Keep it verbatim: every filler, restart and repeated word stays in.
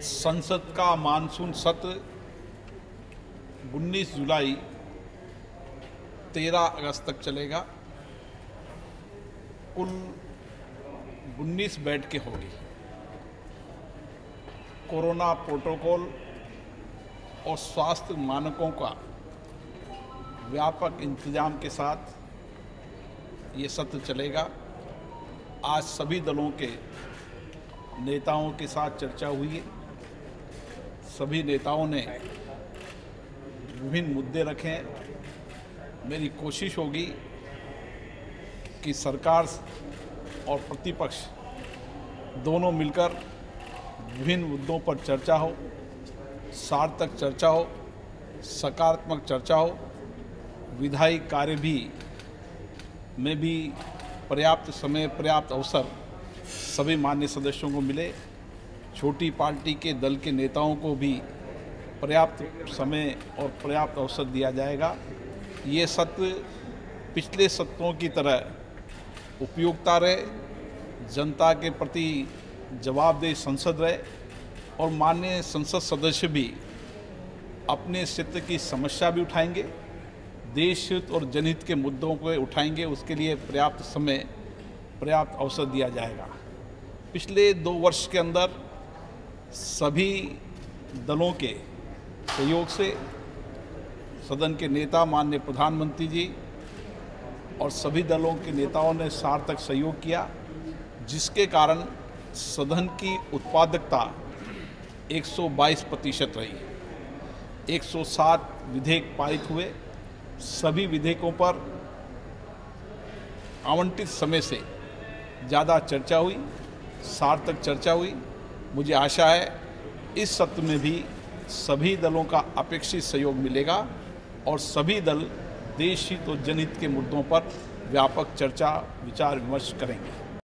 संसद का मानसून सत्र उन्नीस जुलाई तेरह अगस्त तक चलेगा। कुल उन्नीस बैठकें होगी। कोरोना प्रोटोकॉल और स्वास्थ्य मानकों का व्यापक इंतजाम के साथ ये सत्र चलेगा। आज सभी दलों के नेताओं के साथ चर्चा हुई है। सभी नेताओं ने विभिन्न मुद्दे रखे हैं। मेरी कोशिश होगी कि सरकार और प्रतिपक्ष दोनों मिलकर विभिन्न मुद्दों पर चर्चा हो, सार्थक चर्चा हो, सकारात्मक चर्चा हो, विधायी कार्य भी में भी पर्याप्त समय पर्याप्त अवसर सभी मान्य सदस्यों को मिले। छोटी पार्टी के दल के नेताओं को भी पर्याप्त समय और पर्याप्त अवसर दिया जाएगा। ये सत्र पिछले सत्रों की तरह उपयुक्ता रहे, जनता के प्रति जवाबदेह संसद रहे और माननीय संसद सदस्य भी अपने क्षेत्र की समस्या भी उठाएंगे, देश हित और जनहित के मुद्दों को उठाएंगे। उसके लिए पर्याप्त समय पर्याप्त अवसर दिया जाएगा। पिछले दो वर्ष के अंदर सभी दलों के सहयोग से सदन के नेता माननीय प्रधानमंत्री जी और सभी दलों के नेताओं ने सार्थक सहयोग किया, जिसके कारण सदन की उत्पादकता एक सौ बाईस प्रतिशत रही। एक सौ सात विधेयक पारित हुए। सभी विधेयकों पर आवंटित समय से ज़्यादा चर्चा हुई, सार्थक चर्चा हुई। मुझे आशा है इस सत्र में भी सभी दलों का अपेक्षित सहयोग मिलेगा और सभी दल देश हित और जनहित के मुद्दों पर व्यापक चर्चा विचार विमर्श करेंगे।